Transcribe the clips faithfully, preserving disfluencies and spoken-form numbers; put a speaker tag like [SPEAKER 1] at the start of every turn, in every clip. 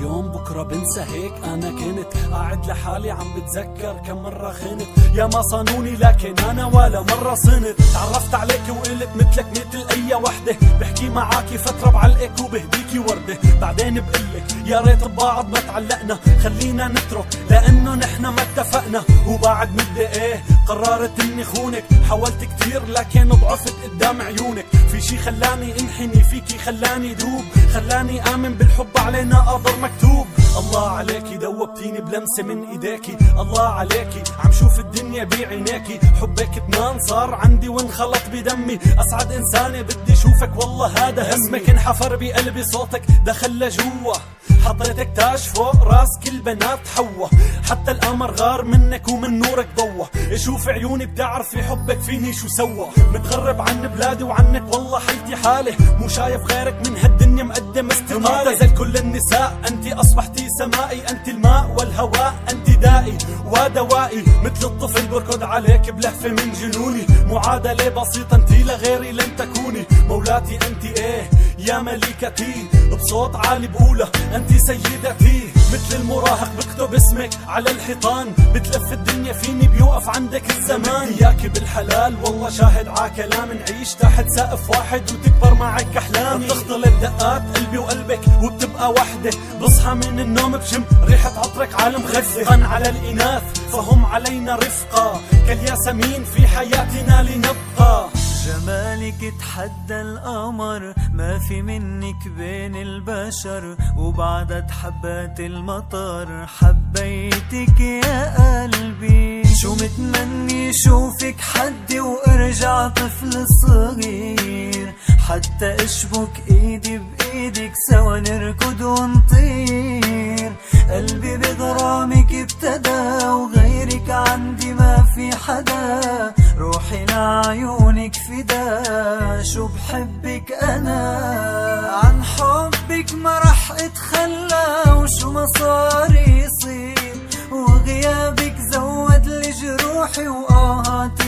[SPEAKER 1] اليوم بكرة بنسى هيك أنا كنت قاعد لحالي عم بتذكر كم مرة خنت يا ما صانوني لكن أنا ولا مرة صنت. تعرفت عليك وقلت مثلك مثل أي وحدة بحكي معاكي فترة بعلقك وبهديكي وردة بعدين بقلك يا ريت ببعض ما تعلقنا خلينا نترك لأنه نحنا ما اتفقنا. وبعد مدة ايه قررت اني خونك حاولت كتير لكن ضعفت قدام عيونك. في شي خلاني انحني فيكي خلاني دوب خلاني آمن بالحب علينا قدر مكتوب. الله عليكي دوبتيني بلمسة من ايديكي الله عليكي عم شوف الدنيا بعينيكي. حبك ادمان صار عندي وانخلط بدمي اسعد انسانة بدي شوفك والله هذا اسمك انحفر بقلبي صوتك دخل لجوا حطيتك تاج فوق راس كل بنات حوا حتى القمر غار منك ومن نورك ضوى. شوف عيوني بتعرفي حبك فيني شو سوى. متغرب عن بلادي وعنك والله حيلتي حالي مو شايف غيرك من هالدنيا مقدم استقالة. معتزل كل النساء انت اصبحتي سمائي انت الماء والهواء انت دائي ودوائي مثل الطفل بركض عليك بلهفة من جنوني. معادلة بسيطة انت لغيري لن تكوني مولاتي انت ايه يا ملكتي بصوت عالي بقولها انت سيدتي. مثل المراهق بكتب اسمك على الحيطان بتلف الدنيا فيني بيوقف عندك الزمان. اياكي بالحلال والله شاهد ع كلام نعيش تحت سقف واحد وتكبر معك احلامي. بتختلط دقات قلبي وقلبك وبتبقى وحده بصحى من النوم بشم ريحة عطرك على مخده. على الاناث فهم علينا رفقا كالياسمين في حياتنا لنبقى.
[SPEAKER 2] جمالك تحدى القمر ما في منك بين البشر وبعدت حبات المطر حبيتك يا قلبي. شو متمني شوفك حدي وارجع طفل صغير حتى اشبك ايدي بايدك سوا نركض ونطير. قلبي بغرامك ابتدى وغيرك عندي ما في حدا روحي لعيونك فدا. شو بحبك انا عن حبك ما رح اتخلى وشو ما صار يصير وغيابك زود لي جروحي وآهاتي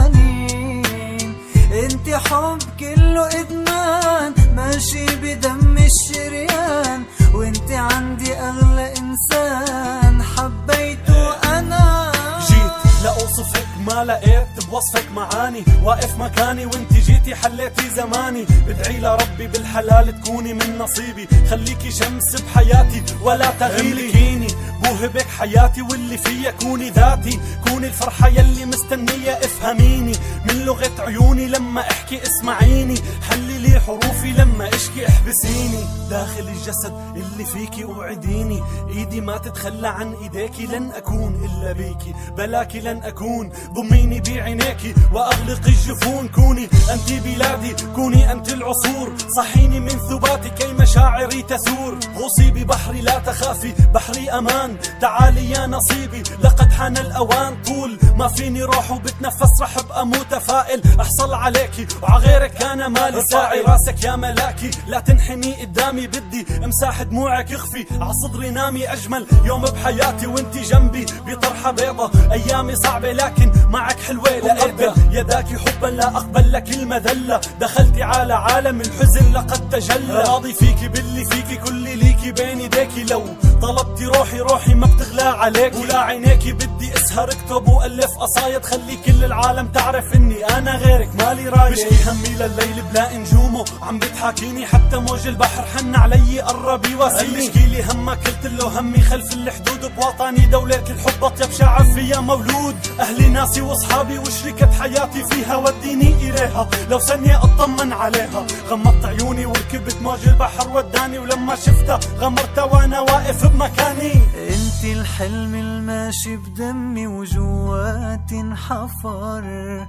[SPEAKER 2] والحنين. انت حب كله ادمان ماشي بدم الشريان وانت عندي اغلى انسان حبيته انا.
[SPEAKER 1] جيت لأوصفك ما لقيت بوصفك معاني واقف مكاني وانت جيتي حليتي زماني. بدعي لربي بالحلال تكوني من نصيبي خليكي شمس بحياتي ولا تغيلي. بوهبك حياتي واللي فيها كوني ذاتي كوني الفرحة يلي مستنية افهميني. من لغة عيوني لما احكي اسمعيني حللي حروفي لما اشكي احبسيني. داخل الجسد اللي فيكي اوعديني ايدي ما تتخلى عن ايديكي لن اكون الا بيكي بلاكي لن اكون. ضميني بعينيكي واغلق الجفون كوني انت بلادي كوني انت العصور. صحيني من ثباتي كي مشاعري تثور. غوصي ببحري لا تخافي بحري امان تعالي يا نصيبي لقد حان الاوان. طول ما فيني روح وبتنفس رح ابقى متفائل احصل عليكي وعغيرك انا مالي ساعي. راسك يا ملاكي لا تنحني قدامي بدي امساح دموعك اخفي عصدري نامي. اجمل يوم بحياتي وانتي جنبي بطرحة بيضة ايامي صعبة لكن معك حلوة لقيتها. يداكي حبا لا اقبل لك المذلة دخلتي على عالم الحزن لقد تجلى. راضي فيكي باللي فيكي كلي ليكي بين ايديكي لو طلبتي روحي روحي ما بتغلى عليك. ولا عينيكي بدي اسهر اكتب والف قصايد خلي كل العالم تعرف اني انا غيرك مالي رايق. بشكي همي لليل بلا نجومه عم بتحاكيني حتى موج البحر حن علي قرب يواسيني. اشكي لي همك قلت له همي خلف الحدود بوطني دولة الحب اطيب شعب فيها مولود. اهلي ناسي واصحابي وشريكة حياتي فيها وديني اليها لو ثانية اطمن عليها. غمضت عيوني وركبت موج البحر وداني ولما شفتها غمرتها وانا واقف بمكاني.
[SPEAKER 2] انت الحلم الماشي بدمي وجواتي انحفر.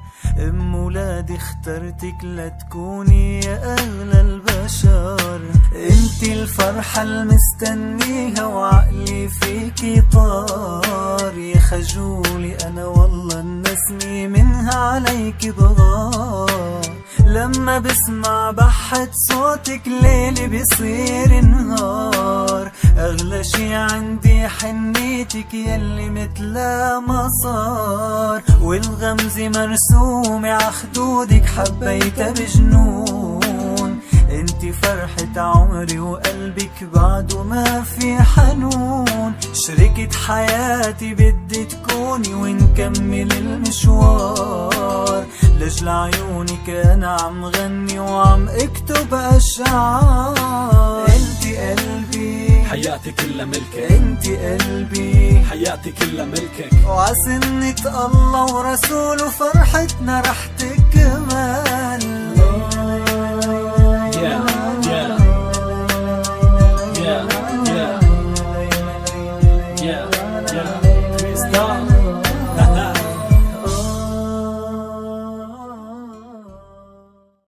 [SPEAKER 2] ام ولادي اخترتك لتكوني يا اغلى البشر. انت الفرحة المستنيها وعقلي فيكي طار. يا خجولي انا والله النسمي منها عليكي بغار. لما بسمع بحة صوتك ليلي بيصير نهار. اغلى شي عندي حنيتك يلي متلا ما صار. والغمزة مرسومة عخدودك حبيتها بجنون. انتي فرحة عمري وقلبك بعده ما في حنون. شريكة حياتي بدي تكوني ونكمل المشوار. لجل عيونك انا عم غني وعم اكتب اشعار. انتي قلبي
[SPEAKER 1] حياتي كلها ملكك،
[SPEAKER 2] انتي قلبي
[SPEAKER 1] حياتي كلها ملكك،
[SPEAKER 2] وعسنة الله ورسوله فرحتنا رح تكمل.